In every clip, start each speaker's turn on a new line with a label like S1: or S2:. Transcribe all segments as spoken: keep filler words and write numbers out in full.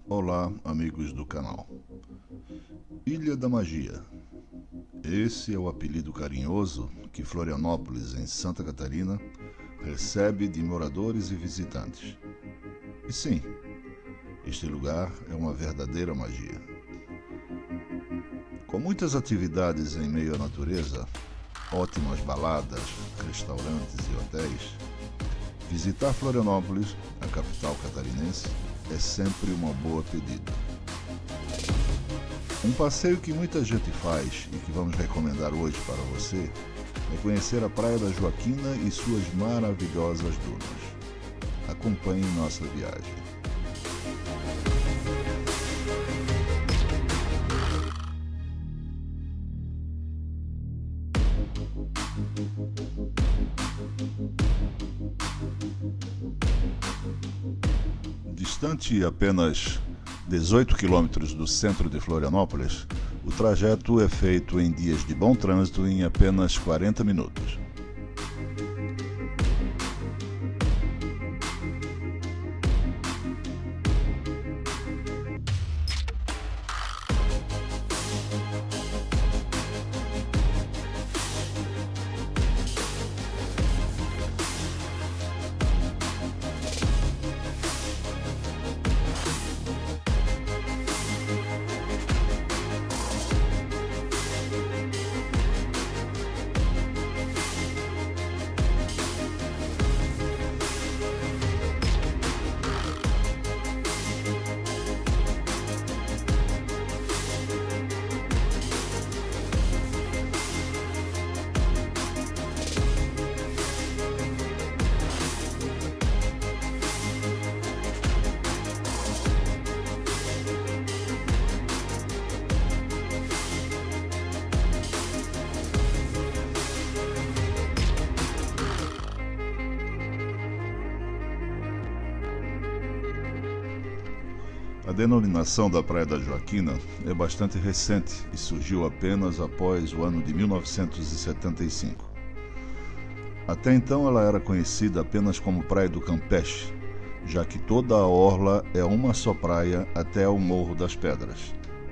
S1: Olá, amigos do canal. Ilha da Magia. Esse é o apelido carinhoso que Florianópolis, em Santa Catarina, recebe de moradores e visitantes. E sim, este lugar é uma verdadeira magia. Com muitas atividades em meio à natureza, ótimas baladas, restaurantes e hotéis, visitar Florianópolis, a capital catarinense, é sempre uma boa pedida. Um passeio que muita gente faz e que vamos recomendar hoje para você é conhecer a Praia da Joaquina e suas maravilhosas dunas. Acompanhe nossa viagem. Distante apenas dezoito quilômetros do centro de Florianópolis, o trajeto é feito em dias de bom trânsito em apenas quarenta minutos. A denominação da Praia da Joaquina é bastante recente e surgiu apenas após o ano de mil novecentos e setenta e cinco. Até então ela era conhecida apenas como Praia do Campeche, já que toda a orla é uma só praia até o Morro das Pedras.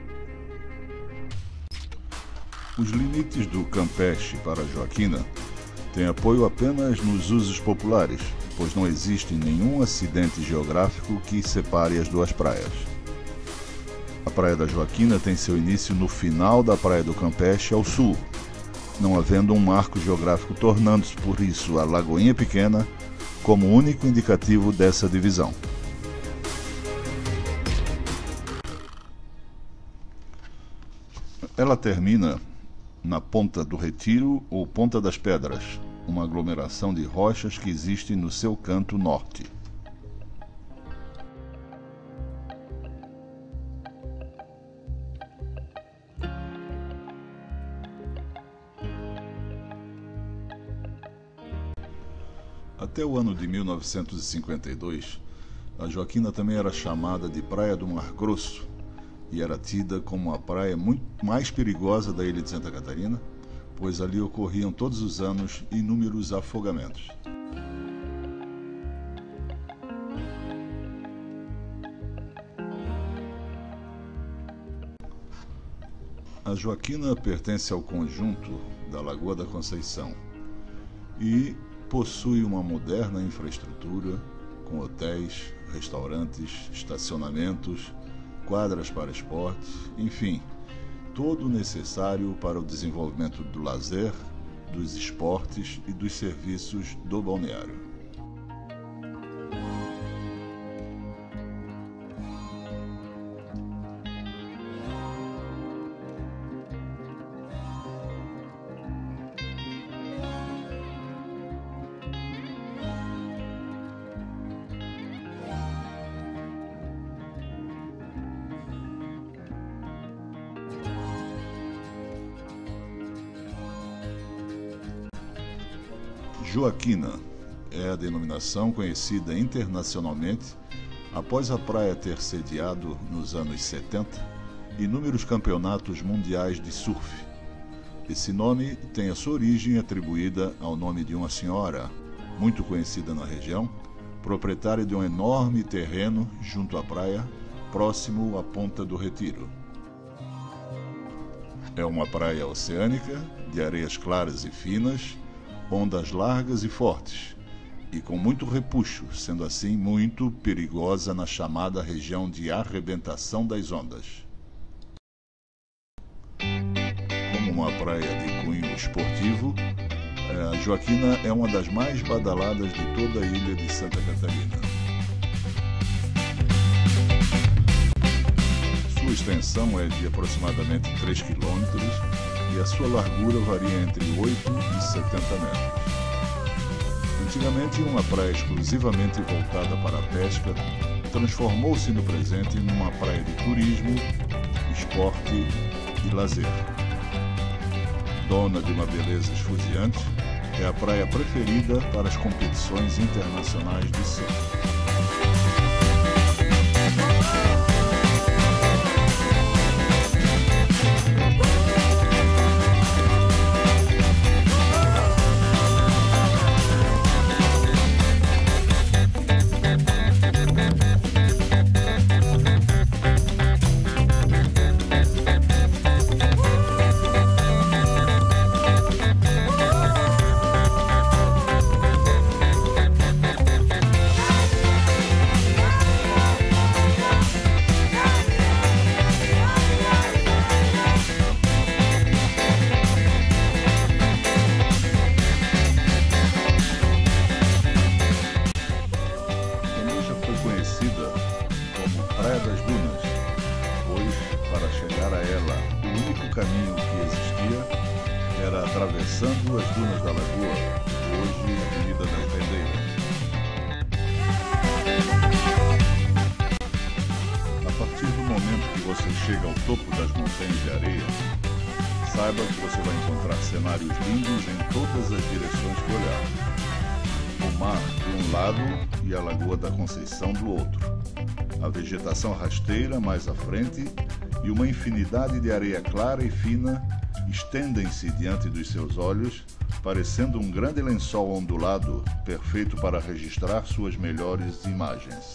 S1: Os limites do Campeche para a Joaquina têm apoio apenas nos usos populares, pois não existe nenhum acidente geográfico que separe as duas praias. A Praia da Joaquina tem seu início no final da Praia do Campeche ao sul, não havendo um marco geográfico, tornando-se por isso a Lagoinha Pequena como único indicativo dessa divisão. Ela termina na Ponta do Retiro ou Ponta das Pedras, uma aglomeração de rochas que existe no seu canto norte. Até o ano de mil novecentos e cinquenta e dois, a Joaquina também era chamada de Praia do Mar Grosso e era tida como a praia muito mais perigosa da ilha de Santa Catarina, pois ali ocorriam todos os anos inúmeros afogamentos. A Joaquina pertence ao conjunto da Lagoa da Conceição e possui uma moderna infraestrutura com hotéis, restaurantes, estacionamentos, quadras para esportes, enfim, todo o necessário para o desenvolvimento do lazer, dos esportes e dos serviços do balneário. Joaquina é a denominação conhecida internacionalmente após a praia ter sediado, nos anos setenta, inúmeros campeonatos mundiais de surf. Esse nome tem a sua origem atribuída ao nome de uma senhora, muito conhecida na região, proprietária de um enorme terreno junto à praia, próximo à Ponta do Retiro. É uma praia oceânica, de areias claras e finas, ondas largas e fortes, e com muito repuxo, sendo assim muito perigosa na chamada região de arrebentação das ondas. Como uma praia de cunho esportivo, a Joaquina é uma das mais badaladas de toda a ilha de Santa Catarina. Sua extensão é de aproximadamente três quilômetros e a sua largura varia entre oito e setenta metros. Antigamente, uma praia exclusivamente voltada para a pesca, transformou-se no presente numa praia de turismo, esporte e lazer. Dona de uma beleza esfuziante, é a praia preferida para as competições internacionais de surf. Praia das Dunas, pois, para chegar a ela, o único caminho que existia era atravessando as dunas da lagoa, hoje Avenida das Rendeiras. A partir do momento que você chega ao topo das montanhas de areia, saiba que você vai encontrar cenários lindos em todas as direções que olhar. O mar de um lado e a Lagoa da Conceição do outro. A vegetação rasteira mais à frente e uma infinidade de areia clara e fina estendem-se diante dos seus olhos, parecendo um grande lençol ondulado, perfeito para registrar suas melhores imagens.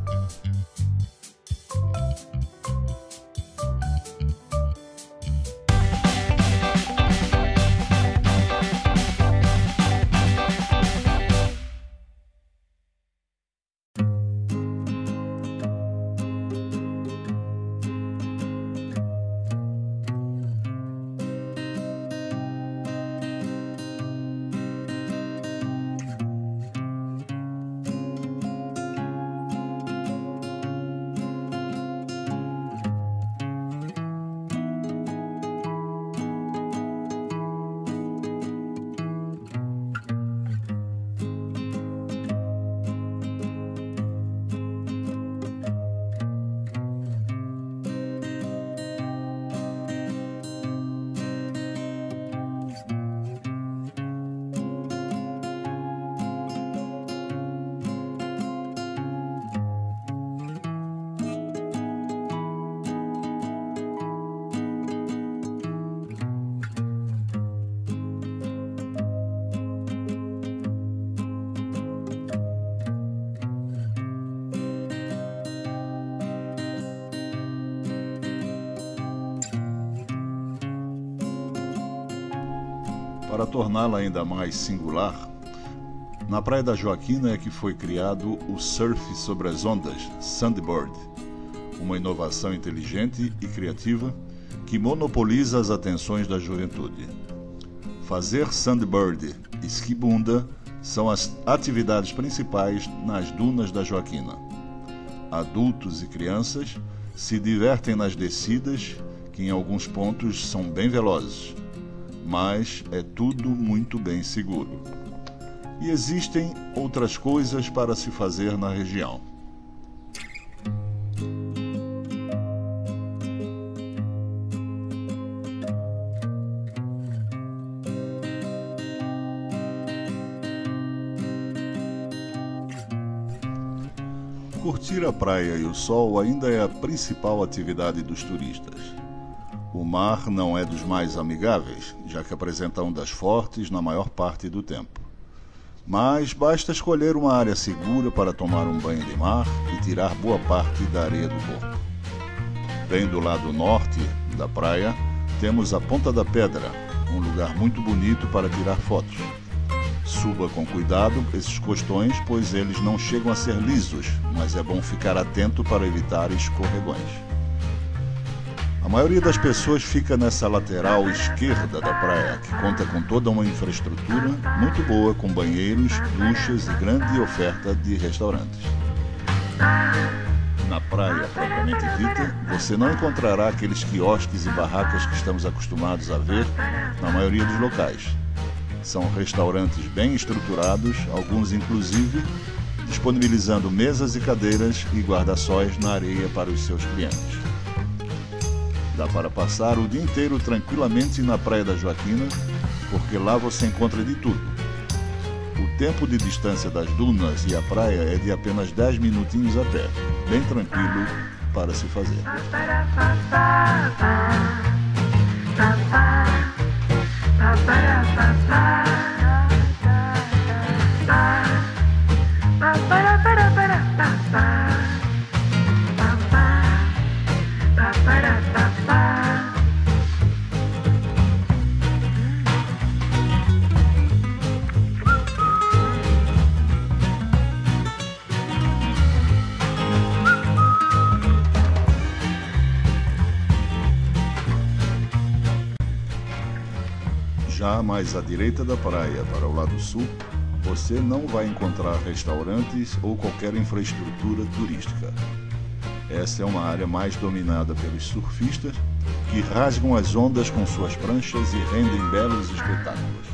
S1: Para torná-la ainda mais singular, na Praia da Joaquina é que foi criado o surf sobre as ondas, Sandboard, uma inovação inteligente e criativa que monopoliza as atenções da juventude. Fazer sandboard e esquibunda são as atividades principais nas dunas da Joaquina. Adultos e crianças se divertem nas descidas, que em alguns pontos são bem velozes, mas é tudo muito bem seguro. E existem outras coisas para se fazer na região. Curtir a praia e o sol ainda é a principal atividade dos turistas. O mar não é dos mais amigáveis, já que apresenta ondas fortes na maior parte do tempo. Mas basta escolher uma área segura para tomar um banho de mar e tirar boa parte da areia do corpo. Bem do lado norte da praia, temos a Ponta da Pedra, um lugar muito bonito para tirar fotos. Suba com cuidado esses costões, pois eles não chegam a ser lisos, mas é bom ficar atento para evitar escorregões. A maioria das pessoas fica nessa lateral esquerda da praia, que conta com toda uma infraestrutura muito boa, com banheiros, duchas e grande oferta de restaurantes. Na praia propriamente dita, você não encontrará aqueles quiosques e barracas que estamos acostumados a ver na maioria dos locais. São restaurantes bem estruturados, alguns inclusive disponibilizando mesas e cadeiras e guarda-sóis na areia para os seus clientes. Dá para passar o dia inteiro tranquilamente na Praia da Joaquina, porque lá você encontra de tudo. O tempo de distância das dunas e a praia é de apenas dez minutinhos a pé, bem tranquilo para se fazer. Já mais à direita da praia, para o lado sul, você não vai encontrar restaurantes ou qualquer infraestrutura turística. Essa é uma área mais dominada pelos surfistas, que rasgam as ondas com suas pranchas e rendem belos espetáculos.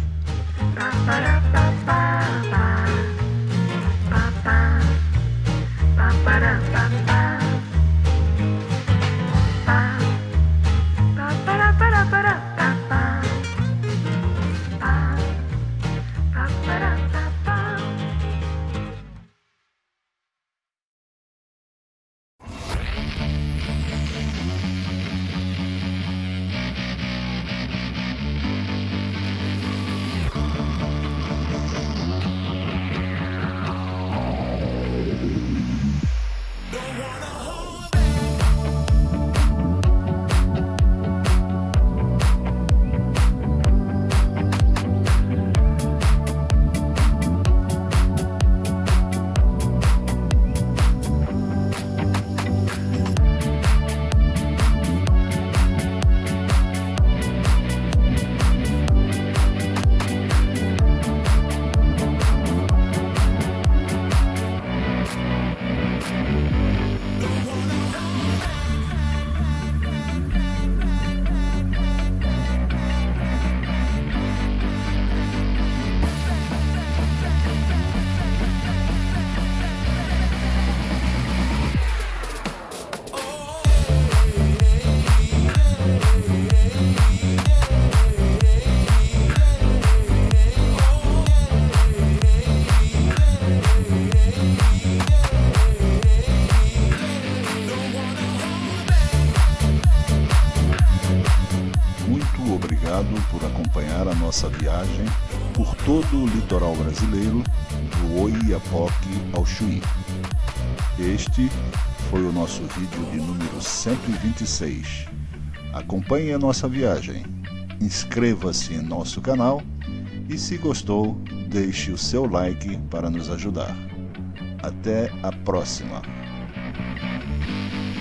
S1: Por acompanhar a nossa viagem por todo o litoral brasileiro, do Oiapoque ao Chuí. Este foi o nosso vídeo de número cento e vinte e seis. Acompanhe a nossa viagem, inscreva-se em nosso canal e, se gostou, deixe o seu like para nos ajudar. Até a próxima!